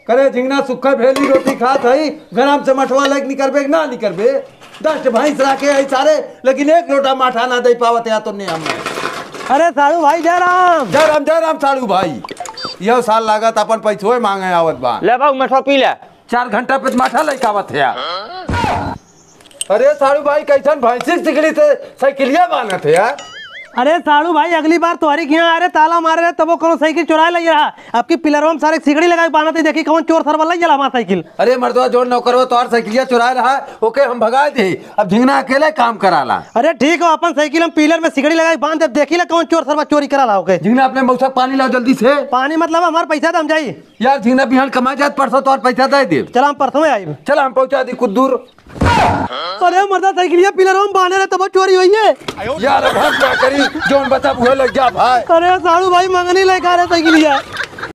करे झिंगना सुखा भेली रोटी खात हई गरम से मठवा लेके निकलबे ना निकलबे 10 भैंस रखे है सारे लेकिन एक लोटा माठा ना दे पावत या तो नहीं हम। अरे साड़ू भाई जय राम। जय राम जय राम साड़ू भाई। यह साल लागत अपन पैसों मांगे आवत बा। ले बाबू मठवा पी ले। 4 घंटा पे माठा लेके आवत है। अरे साड़ू भाई कैसन भैंसी सिकड़ी से साइकिलिया बानत है यार। अरे साड़ू भाई अगली बार तुम्हारी यहाँ आ रहे ताला मार रहे तब वो कौन साइकिल चुरा ले रहा। आपकी पिलरों में सारे सिगड़ी लगा बाना थी देखी कौन चोर सरवा ले जला हमारा साइकिल। अरे मर्दवा जोड़ नौकर तो और साइकिलिया चुरा रहा है ओके हम भगा दे। अब झिंगना अकेले काम कराला। अरे ठीक हो अपन साइकिल हम पिलर में सिगड़ी लगा बांध दे देखी ले कौन चोर सरवा चोरी करा ला। झिंगना अपने मौसा पानी लाओ जल्दी से। पानी मतलब हमारा पैसा दम जाई यार झिंगना बिहान कमा जात परसों तो और पैसा दे दे। चला हम परसों आई। चल हम पहुंचा दी कुछ दूर। अरे मर्दा साइकिलिया पिलरों में बांधे रहे तब चोरी हुई है यार अब हम क्या करी जोन बता बुहे लग जा भाई। अरे साड़ू भाई मंगनी लेकर आ रहे साइकिलिया।